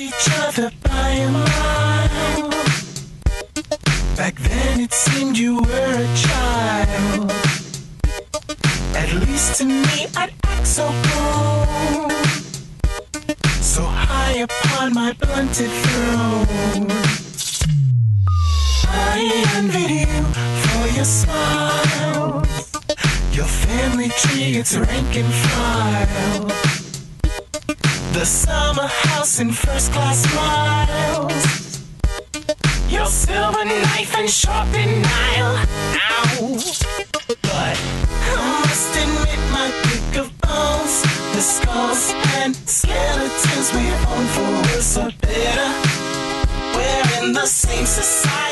each other by a mile. Back then it seemed you were a child. At least to me I'd act so bold, so high upon my blunted throne. I envied you for your smile, your family tree, it's rank and file. The summer house and first class smiles, your silver knife and sharpened Nile. Ow! But I must admit my pick of bones, the skulls and skeletons we own, for worse or better, we're in the same society.